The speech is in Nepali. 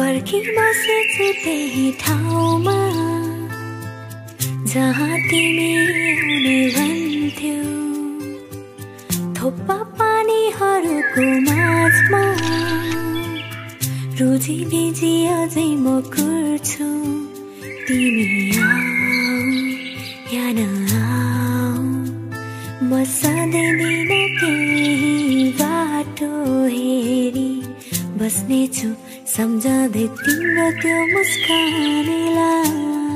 पर्खी बसेछु त्यही ठाउँमा जहाँ तिमी आउने भन्थ्यौ थोपा पानीहरूको माझमा रोजी बिजी अझै म कुर्छु तिमी आऊ या नआऊ म सधैँ दिन त्यही बाटो हेरी बस्नेछु सम्झँदै तिम्रो त्यो मुस्कानीलाई